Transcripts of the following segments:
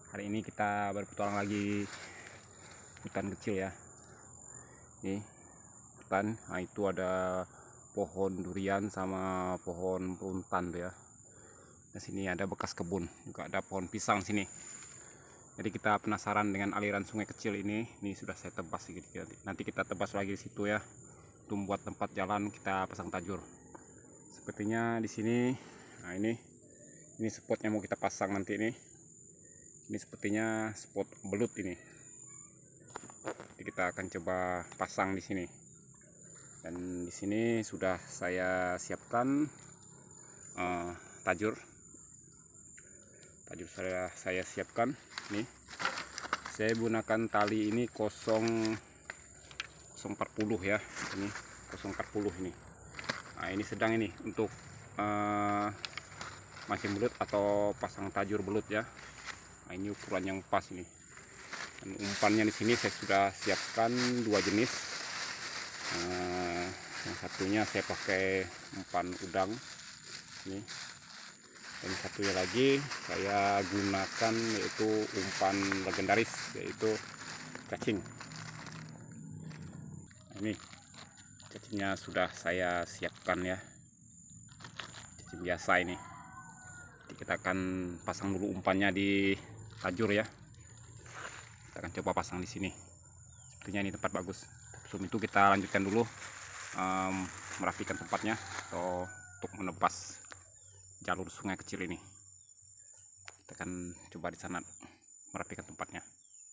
Hari ini kita berpetualang lagi hutan kecil ya. Ini hutan, nah itu ada pohon durian sama pohon runtan tuh ya. Di sini ada bekas kebun, juga ada pohon pisang sini. Jadi kita penasaran dengan aliran sungai kecil ini. Ini sudah saya tebas sedikit. Nanti kita tebas lagi di situ ya. Untuk membuat tempat jalan kita pasang tajur. Sepertinya di sini, nah ini spotnya mau kita pasang nanti ini. Ini sepertinya spot belut ini. Jadi kita akan coba pasang di sini. Dan di sini sudah saya siapkan tajur. Tajur saya siapkan. Nih, saya gunakan tali ini 040 ya. Ini 040 ini. Nah ini sedang ini untuk mancing belut atau pasang tajur belut ya. Nah, ini ukuran yang pas ini. Dan umpannya di sini saya sudah siapkan dua jenis. Yang satunya saya pakai umpan udang ini. Dan satunya lagi saya gunakan yaitu umpan legendaris, yaitu cacing. Nah, ini cacingnya sudah saya siapkan ya. Cacing biasa ini. Jadi kita akan pasang dulu umpannya di tajur ya. Kita akan coba pasang di sini. Sepertinya ini tempat bagus. Sebelum itu kita lanjutkan dulu merapikan tempatnya atau untuk menebas jalur sungai kecil ini. Kita akan coba di sana merapikan tempatnya.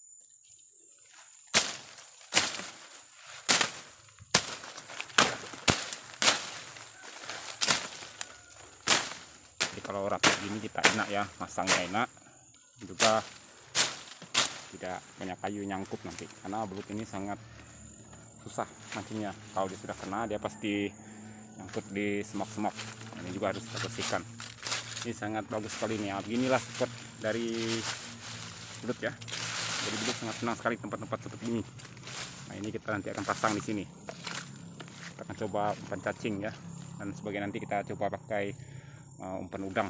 Jadi kalau rapi gini kita enak ya, masangnya enak, juga tidak banyak kayu nyangkut nanti, karena belut ini sangat susah mancingnya. Kalau dia sudah kena, dia pasti nyangkut di semak-semak. Ini juga harus kita bersihkan. Ini sangat bagus sekali nih. Beginilah spot dari belut ya. Jadi belut sangat senang sekali tempat-tempat seperti ini. Nah ini kita nanti akan pasang di sini. Kita akan coba umpan cacing ya, dan sebagian nanti kita coba pakai umpan udang.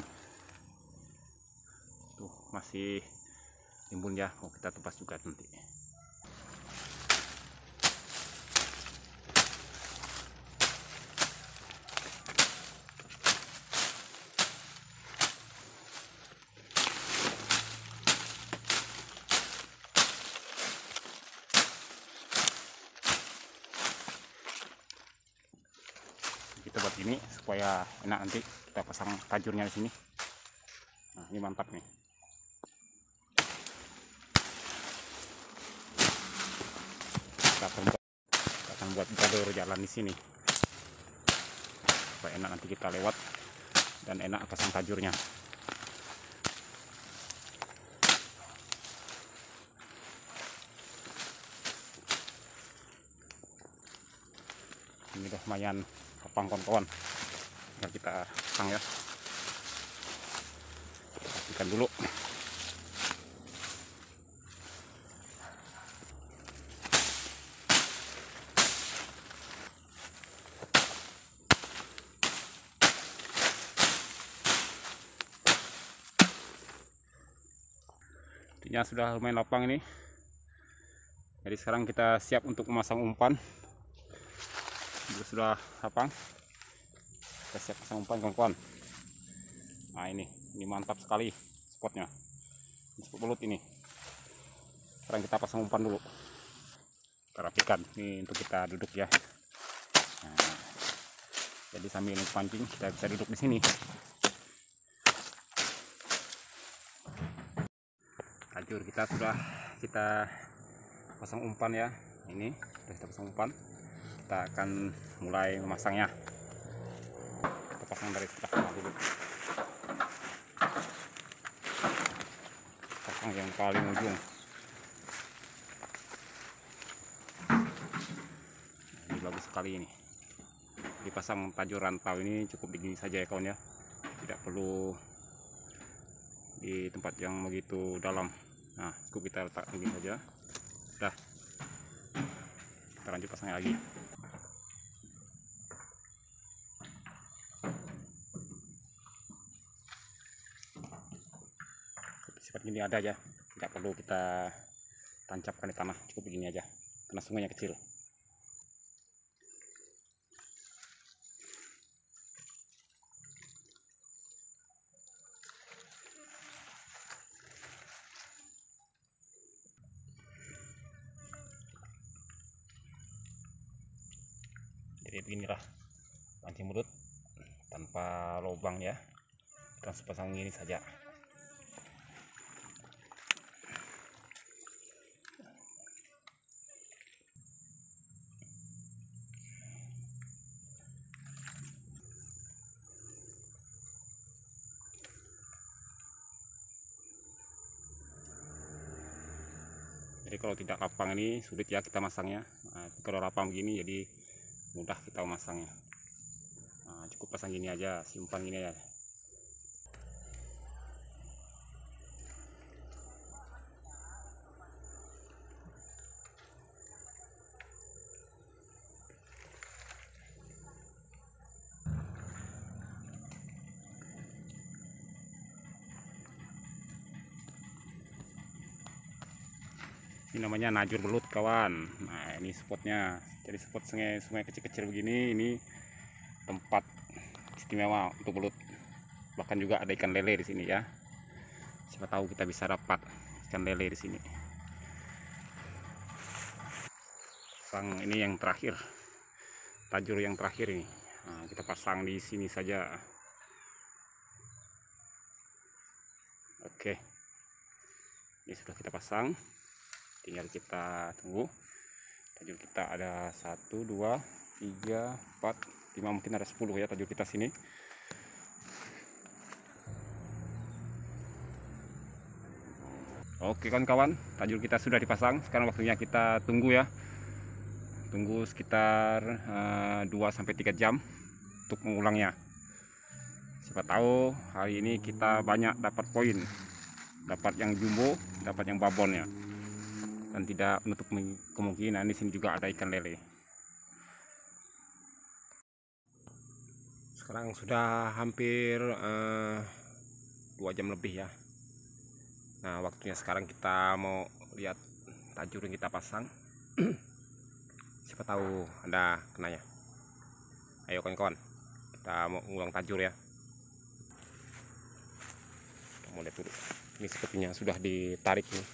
Tuh masih timbun ya, mau kita tebas juga nanti. Kita buat ini supaya enak, nanti kita pasang tajurnya di sini. Nah ini mantap nih. Kita akan buat jalur jalan di sini supaya enak nanti kita lewat dan enak pasang tajurnya. Ini udah lumayan lapang kawan-kawan. Tinggal kita pasang ya. Kita pastikan dulu. Artinya sudah lumayan lapang ini. Jadi sekarang kita siap untuk memasang umpan. Sudah lapang. Kita siap pasang umpan kawan-kawan. Nah ini mantap sekali spotnya. Ini spot belut ini. Sekarang kita pasang umpan dulu. Kita rapikan. Ini untuk kita duduk ya. Nah, jadi sambil pancing kita bisa duduk di sini. Tajur kita sudah kita pasang umpan ya. Ini sudah kita pasang umpan. Kita akan mulai memasangnya. Kita pasang dari sebelah sana dulu. Pasang yang paling ujung. Ini bagus sekali ini. Dipasang tajur rantau ini cukup begini saja ya kawan ya. Tidak perlu di tempat yang begitu dalam. Nah cukup kita letak begini saja. Sudah. Kita lanjut pasangnya lagi. Sifat gini ada aja, tidak perlu kita tancapkan di tanah, cukup begini aja karena sungainya kecil. Jadi beginilah pancing mulut tanpa lubang ya, kita sepasang ini saja. Jadi kalau tidak lapang ini sulit ya kita masangnya. Nah, kalau lapang begini jadi mudah kita masangnya. Nah, cukup pasang gini aja, simpan gini ya. Ini namanya najur belut kawan. Nah ini spotnya, jadi spot sungai kecil-kecil begini, ini tempat istimewa untuk belut. Bahkan juga ada ikan lele di sini ya. Siapa tahu kita bisa dapat ikan lele di sini. Pasang ini yang terakhir, tajur yang terakhir ini. Nah, kita pasang di sini saja. Oke, ini sudah kita pasang. Tinggal kita tunggu. Tajur kita ada 1, 2, 3, 4, 5, mungkin ada 10 ya tajur kita sini. Oke kawan-kawan, tajur kita sudah dipasang. Sekarang waktunya kita tunggu ya. Tunggu sekitar 2-3 jam untuk mengulangnya. Siapa tahu hari ini kita banyak dapat poin. Dapat yang jumbo, dapat yang babon ya. Dan tidak menutup kemungkinan di sini juga ada ikan lele. Sekarang sudah hampir 2 jam lebih ya. Nah waktunya sekarang kita mau lihat tajur yang kita pasang. Siapa tahu ada kenanya. Ayo kawan-kawan, kita mau ulang tajur ya. Kita mau lihat dulu. Ini sepertinya sudah ditarik nih.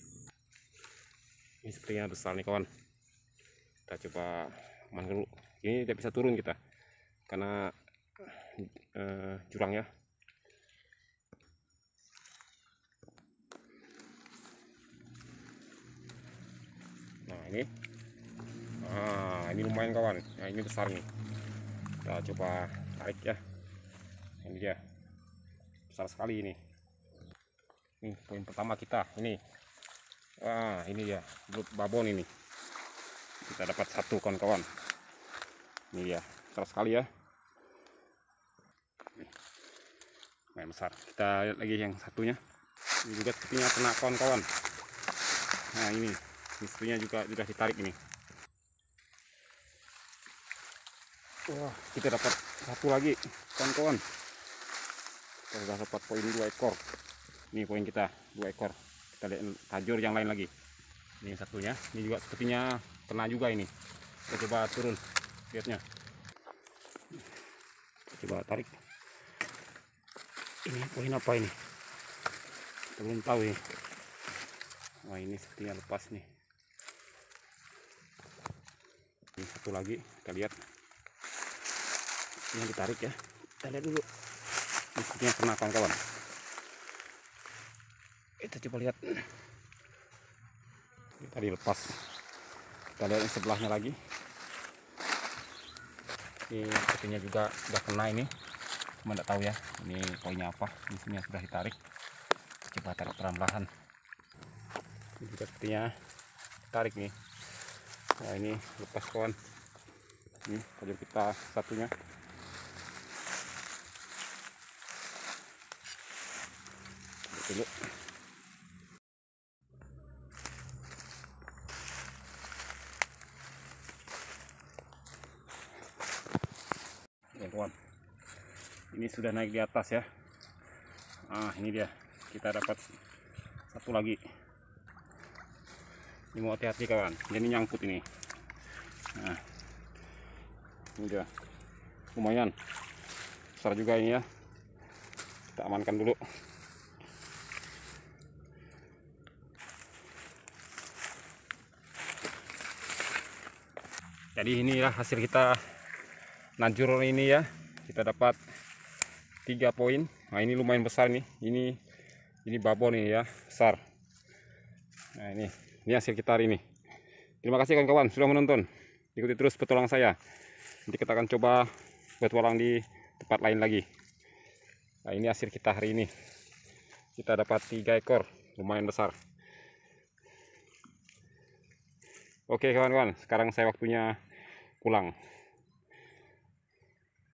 Ini sepertinya besar nih kawan. Kita coba aman dulu. Ini tidak bisa turun kita karena jurang ya. Nah ini lumayan kawan. Nah ini besar nih. Kita coba tarik ya. Ini dia, besar sekali ini. Ini poin pertama kita ini. Wah ini dia belut babon ini. Kita dapat 1 kawan-kawan. Ini dia, besar sekali ya. Lumayan besar. Kita lihat lagi yang satunya. Ini juga sepertinya kena kawan-kawan. Nah ini sepertinya juga sudah ditarik ini. Wah kita dapat 1 lagi kawan-kawan. Kita sudah dapat poin 2 ekor. Ini poin kita 2 ekor. Kita lihat tajur yang lain lagi. Ini satunya, ini juga sepertinya kena juga ini. Kita coba turun lihatnya. Kita coba tarik. Ini poin apa ini? Kita belum tahu ini. Wah ini sepertinya lepas nih. Ini 1 lagi, kita lihat. Ini yang ditarik ya. Kita lihat dulu. Ini sepertinya kena kawan-kawan. Kita coba lihat. Ini tadi lepas. Kita lihat yang sebelahnya lagi. Ini sepertinya juga sudah kena ini. Cuma tidak tahu ya. Ini poinnya apa. Ini sebenarnya sudah ditarik. Coba tarik perlahan-lahan. Ini juga sepertinya tarik nih. Nah ini lepas kawan. Ini tajur kita satunya. Dulu. Kawan, ini sudah naik di atas ya. Ini dia, kita dapat Satu lagi. Ini mau hati-hati kawan, jadi nyangkut ini. Nah, ini dia. Lumayan besar juga ini ya. Kita amankan dulu. Jadi inilah hasil kita najur ini ya. Kita dapat 3 poin. Nah, ini lumayan besar nih. Ini babon ini ya, besar. Nah, ini hasil kita hari ini. Terima kasih kawan-kawan sudah menonton. Ikuti terus petualang saya. Nanti kita akan coba petualang di tempat lain lagi. Nah, ini hasil kita hari ini. Kita dapat 3 ekor, lumayan besar. Oke kawan-kawan, sekarang saya waktunya pulang.